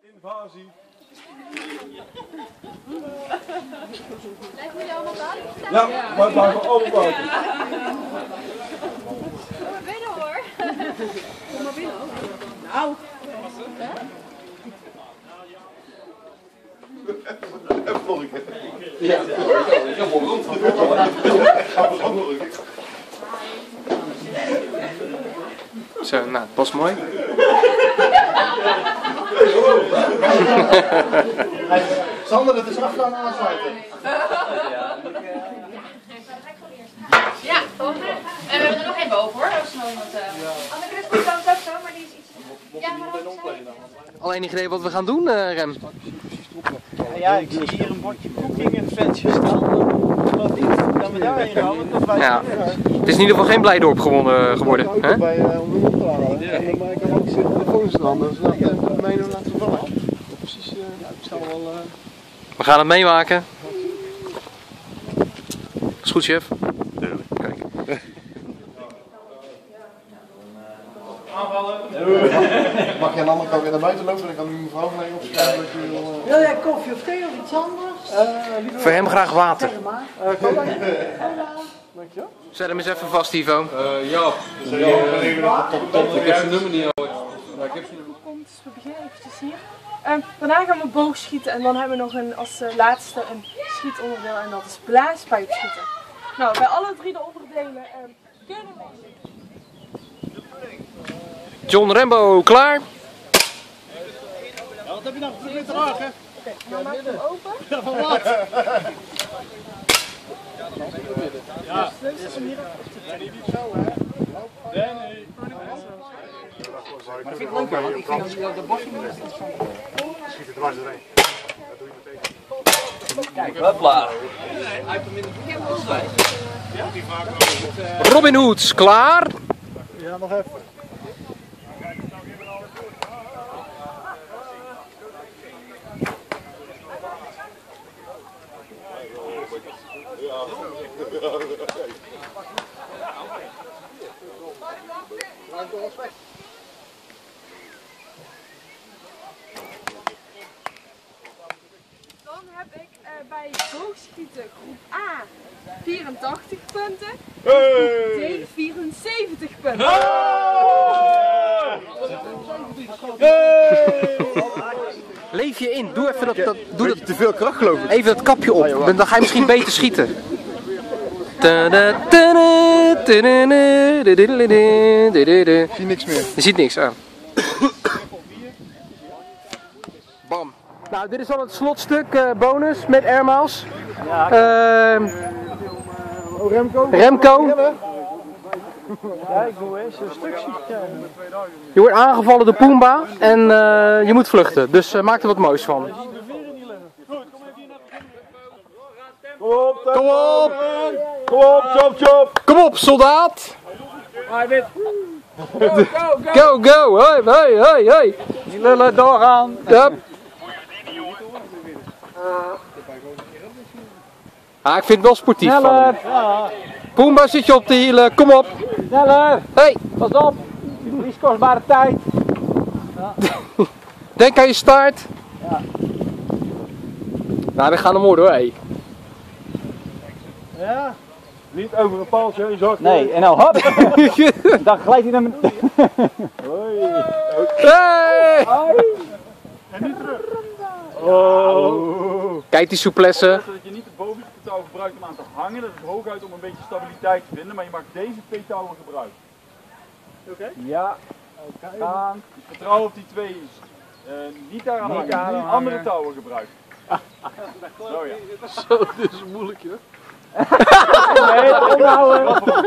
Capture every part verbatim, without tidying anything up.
Invasie. Blijven jullie allemaal buiten staan? Ja, maar het blijven allemaal buiten. Kom maar binnen hoor. Kom maar binnen ook. Nou. Even nog een keer. Ja, ik heb wel rond. Zo, nou, het was mooi. Sander, het is afgaan aansluiten. Ja, en we hebben er nog één boven hoor. Dat is nog iemand. Anneke, dit komt dan ook zo, maar die is iets. Ja, maar dat Al enig idee wat we gaan doen, uh, Rem? Ja, ik zie hier een bordje cooking adventure staan. Wat niet? Dan we daarheen gaan, want dat wij. Ja. Het is in ieder geval geen Blijdorp gewonnen geworden. Hè? Bij om op te halen. Ja, maar ik heb ook zitten telefoon staan, dus dat heeft mij nog laten vallen. Precies, ja, ik zal wel. We gaan het meemaken. Is goed, chef? Kijk. Mag je aan de andere kant weer naar buiten lopen? Dan kan u mevrouw gelijk opschrijven dat je wil. Wil jij koffie of thee of iets anders? Uh, Voor hem graag water. Uh, cola. Dankjewel. Zet hem eens even vast, Ivo. Uh, ja, dus, uh, uh, ik heb zijn nummer niet al. Ja, ik heb zijn nummer. Komt, dus we beginnen eventjes hier. Um, daarna gaan we boogschieten en dan hebben we nog een, als uh, laatste een schietonderdeel en dat is blaaspijpschieten. Nou, bij alle drie de onderdelen um, kunnen we... John Rembo, klaar? Ja, wat heb je nou geprobeerd te raken? Oké, nou maak hem open. Ja, van wat? Ja, sleutels hem hier even. Nee, niet zo hè? Nee, nee. Maar ik vind het leuk, want ik vind dat de bossing niet interessant. Schiet het dwars doorheen. Dat doe je meteen. Kijk, hopla. Robin Hoods, klaar? Ja, nog even. Dan heb ik uh, bij boogschieten groep A vierentachtig punten, groep D vierenzeventig punten. Leef je in, doe even dat, dat, doe dat, Te veel kracht geloof ik. even dat kapje op, dan ga je misschien beter schieten. Ik zie niks meer. Je ziet niks aan. Bam. Nou, dit is al het slotstuk uh, bonus met airmiles. Uh, Oh, Remco? Remco, Ja, ik doe eens een stuk schieten. je wordt aangevallen door Pumbaa en uh, je moet vluchten. Dus uh, maak er wat moois van. Kom op, Kom op! kom op, chop chop! Kom op, soldaat! Go, go! Hoi, hoi, hoi, hoi! Die lullen doorgaan. Yep. Ah, ik vind het wel sportief van hem. Ja. Pumbaa, zit je op de hielen, kom op! Sneller. Hey, Pas op. Je verliest kostbare tijd. denk aan je staart. Ja. Nou, we gaan hem worden hoor, hey. Ja. Niet over een paaltje, je zag. Nee, en nou hop. Dan glijdt hij naar beneden. Hoi. Hey! En nu terug. Oh. Kijk die souplesse. Dat je niet de bovenste touw gebruikt om aan te hangen, dat is hooguit om een beetje stabiliteit te vinden, maar je mag deze twee touwen gebruiken. Oké? Ja. Aan. Dus vertrouw op die twee. Uh, niet daar aan Niet hangen, aan niet hangen. andere touwen gebruiken. Zo ja. Zo, dit is moeilijk hè. Nee, omhouden.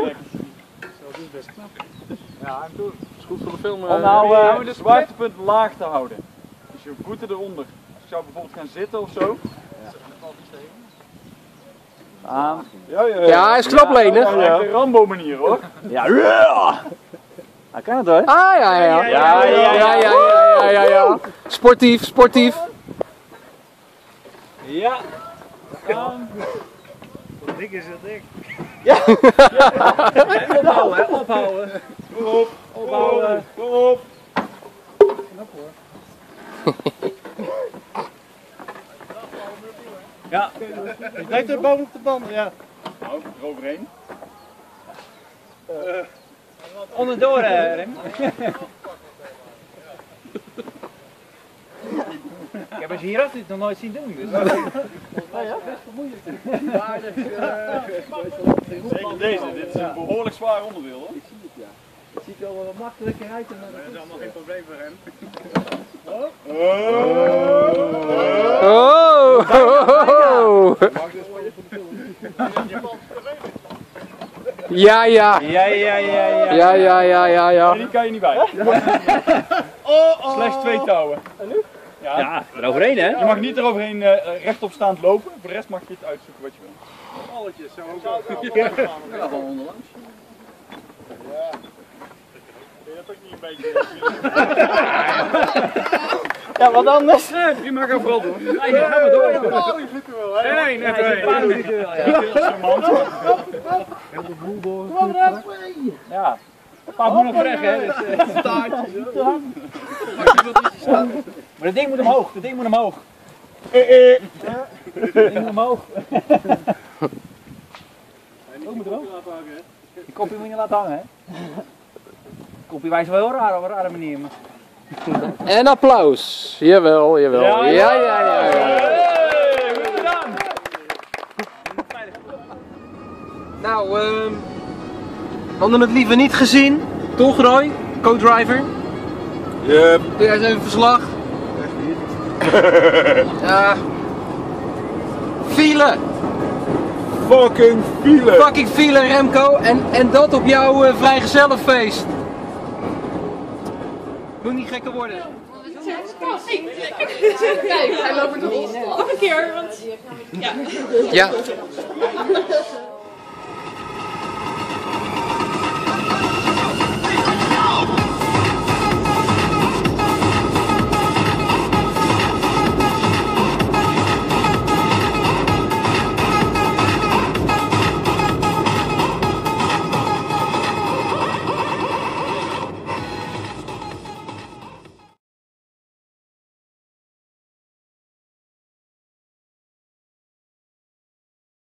Ja, en toen. Is goed voor de film. Omhouden. De zwaartepunt laag te houden. Dus je voeten eronder. Als ik zou bijvoorbeeld gaan zitten of zo. Aan. Ja, ja, Ja, hij is knap lenig. Dat is echt de Rambo manier hoor. Ja. Ja. Hij kan het hoor. Ah, ja, ja, ja. Ja, ja, ja, ja, ja, ja, ja. Sportief, sportief. Ja. Aan. Hoe dik is het dik? Ophouden, hè? Ophouden. Kom op. Ophouden. Kom op. Knap hoor. Beter bovenop de banden, ja. Nou, eroverheen. Uh, Onderdoor, uh, Rem. Ik heb eens hier dit nog nooit zien doen. Dus. Ja, ja, best vermoeiend. Maar dus, uh, zeker deze, dit is een behoorlijk zwaar onderdeel hoor. Ik zie het, ja. Het ziet er wel wat makkelijker uit. En dat is allemaal geen probleem voor hem. Oh! Ja, ja. Ja, ja, ja, ja. Ja, ja, ja, ja, ja. Die kan je niet bij. Slechts twee touwen. En nu? Ja, ja, eroverheen hè? Je mag niet eroverheen uh, rechtop staand lopen, voor de rest mag je het uitzoeken wat je wil. Balletjes, zo ook. Ja, gewoon onderlangs. Ja. Vind je dat ook niet een beetje? Ja, wat anders? Nee, die mag er vooral doen. Nee, gaan we door. De paling zit er wel, hè? Nee, net twee. De paling zit er wel, ja. Heel de boel door. Ja. Een paar moet nog weg, hè? Dus, uh, maar dat ding moet omhoog, dat ding moet omhoog. Dat ding moet omhoog. Ook moet erop. Die kopje moet je laten hangen, hè? Die kopje wijst wel heel raar op een rare manier. Maar... En applaus. Jawel, jawel. Ja, ja, ja. ja, ja. Hey, goed gedaan. Nou, ehm... Um, we hadden het liever niet gezien. Toch, Roy? Co-driver? Yep. Doe jij eens even verslag? Ja. File! Fucking file! Fucking file, Remco. En, en dat op jouw uh, vrijgezellenfeest. Moet niet gekker worden. Kijk, hij loopt er toch op. Nog een keer, want... Ja. Ja.